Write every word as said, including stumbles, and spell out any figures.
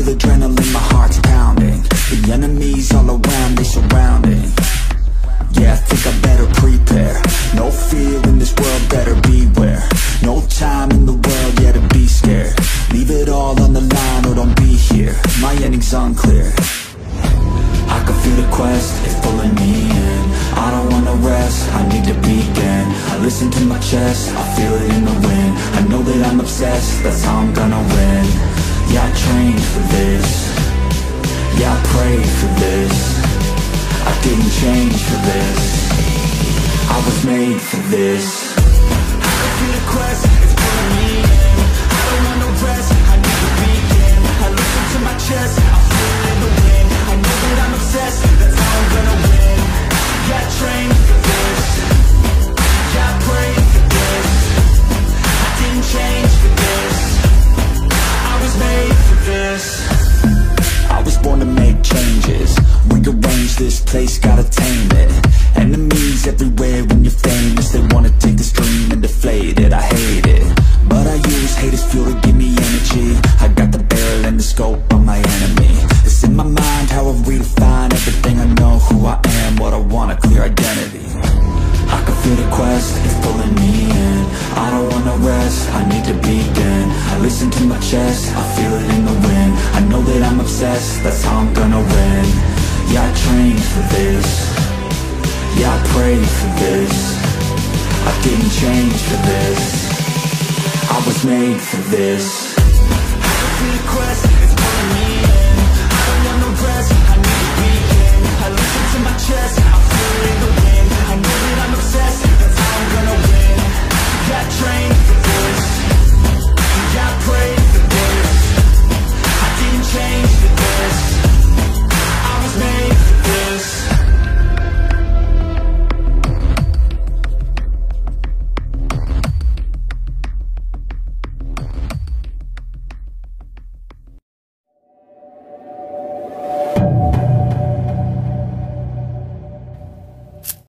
adrenaline, my heart's pounding. The enemies all around, they surrounding. Yeah, I think I better prepare. No fear in this world, better beware. No time in the world, yeah, to be scared. Leave it all on the line or don't be here. My ending's unclear. I can feel the quest, it's pulling me in. I don't wanna rest, I need to begin. I listen to my chest, I feel it in the wind. I know that I'm obsessed, that's how I'm gonna win. Yeah, I trained for this. Yeah, I prayed for this. I didn't change for this. I was made for this. I can feel the quest, it's pulling me in. I don't want no rest, I need to begin. I listen to my chest, I feel it in the wind. I know that I'm obsessed, that's how I'm gonna win. Yeah, I trained for this. Yeah, I prayed for this. I didn't change for this. I was made for this. I was born to make changes. Rearrange this place, gotta tame it. Enemies everywhere when you're famous. They wanna take this dream and deflate it. I hate it, but I use hate as fuel to give me energy. I got the barrel and the scope on my enemy. It's in my mind how I redefine everything. I know who I am, what I want, a clear identity. I can feel the quest, it's pulling me in. I don't wanna rest, I need to begin. I listen to my chest, I feel it in the wind. I know that I'm obsessed, that's how I'm gonna win. Yeah, I trained for this. Yeah, I prayed for this. I didn't change for this. I was made for this. I can feel the quest.